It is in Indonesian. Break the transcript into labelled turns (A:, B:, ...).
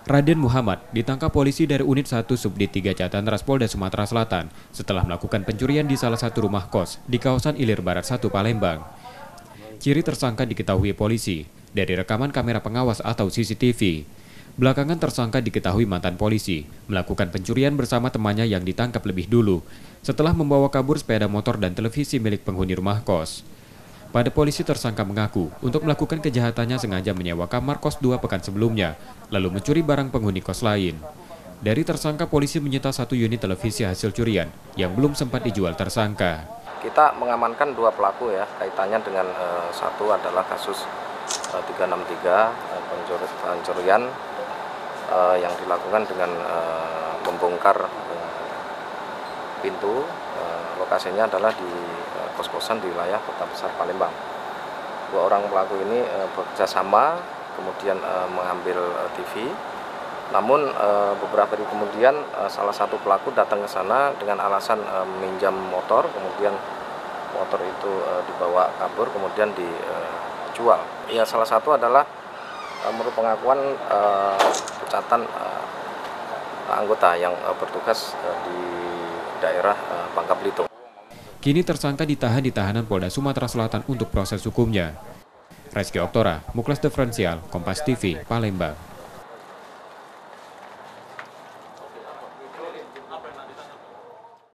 A: Raden Muhammad ditangkap polisi dari Unit 1 Subdit 3 Jatan Ras Polda Sumatera Selatan setelah melakukan pencurian di salah satu rumah kos di kawasan Ilir Barat 1 Palembang. Ciri tersangka diketahui polisi dari rekaman kamera pengawas atau CCTV. Belakangan tersangka diketahui mantan polisi melakukan pencurian bersama temannya yang ditangkap lebih dulu setelah membawa kabur sepeda motor dan televisi milik penghuni rumah kos. Pada polisi tersangka mengaku untuk melakukan kejahatannya sengaja menyewa kamar kos 2 pekan sebelumnya, lalu mencuri barang penghuni kos lain. Dari tersangka polisi menyita 1 unit televisi hasil curian yang belum sempat dijual tersangka.
B: Kita mengamankan 2 pelaku ya, kaitannya dengan satu adalah kasus 363 pencurian yang dilakukan dengan membongkar pintu. Lokasinya adalah di kos-kosan di wilayah Kota Besar Palembang. 2 orang pelaku ini bekerja sama, kemudian mengambil TV. Namun beberapa hari kemudian salah satu pelaku datang ke sana dengan alasan meminjam motor, kemudian motor itu dibawa kabur, kemudian dijual. Ya, salah satu adalah menurut pengakuan pecatan anggota yang bertugas di daerah Bangka Belitung.
A: Kini tersangka ditahan di tahanan Polda Sumatera Selatan untuk proses hukumnya. Reski Oktora, Muklas Diferensial, Kompas TV, Palembang.